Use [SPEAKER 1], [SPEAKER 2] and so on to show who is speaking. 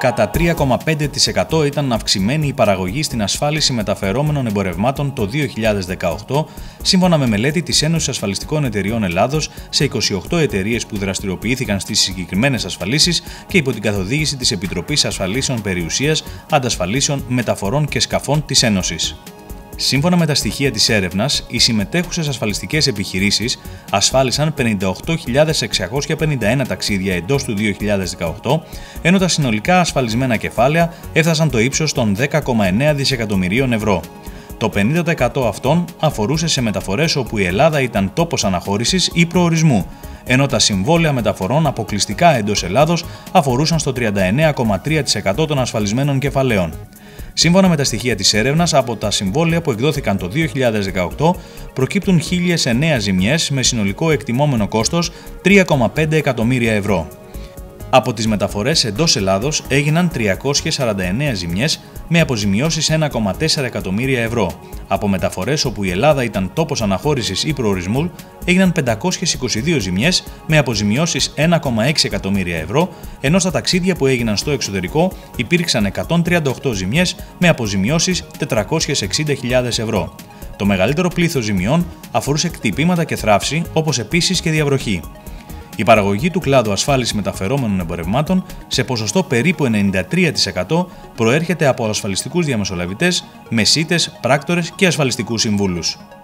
[SPEAKER 1] κατά 3,5% ήταν αυξημένη η παραγωγή στην ασφάλιση μεταφερόμενων εμπορευμάτων το 2018, σύμφωνα με μελέτη της Ένωσης Ασφαλιστικών Εταιριών Ελλάδος σε 28 εταιρείες που δραστηριοποιήθηκαν στις συγκεκριμένες ασφαλίσεις και υπό την καθοδήγηση της Επιτροπής Ασφαλίσεων Περιουσίας, Αντασφαλίσεων, Μεταφορών και Σκαφών της Ένωσης. Σύμφωνα με τα στοιχεία της έρευνας, οι συμμετέχουσες ασφαλιστικές επιχειρήσεις ασφάλισαν 58.651 ταξίδια εντός του 2018, ενώ τα συνολικά ασφαλισμένα κεφάλαια έφτασαν το ύψος των 10,9 δισεκατομμυρίων ευρώ. Το 50% αυτών αφορούσε σε μεταφορές όπου η Ελλάδα ήταν τόπος αναχώρησης ή προορισμού, ενώ τα συμβόλαια μεταφορών αποκλειστικά εντός Ελλάδος αφορούσαν στο 39,3% των ασφαλισμένων κεφαλαίων. Σύμφωνα με τα στοιχεία της έρευνας, από τα συμβόλαια που εκδόθηκαν το 2018 προκύπτουν 1.009 ζημιές με συνολικό εκτιμόμενο κόστος 3,5 εκατομμύρια ευρώ. Από τις μεταφορές εντός Ελλάδος έγιναν 349 ζημιές με αποζημιώσεις 1,4 εκατομμύρια ευρώ. Από μεταφορές όπου η Ελλάδα ήταν τόπος αναχώρησης ή προορισμού έγιναν 522 ζημιές με αποζημιώσεις 1,6 εκατομμύρια ευρώ, ενώ στα ταξίδια που έγιναν στο εξωτερικό υπήρξαν 138 ζημιές με αποζημιώσεις 460.000 ευρώ. Το μεγαλύτερο πλήθος ζημιών αφορούσε κτυπήματα και θράψη, όπως επίσης και διαβροχή. Η παραγωγή του κλάδου ασφάλισης μεταφερόμενων εμπορευμάτων σε ποσοστό περίπου 93% προέρχεται από ασφαλιστικούς διαμεσολαβητές, μεσίτες, πράκτορες και ασφαλιστικούς συμβούλους.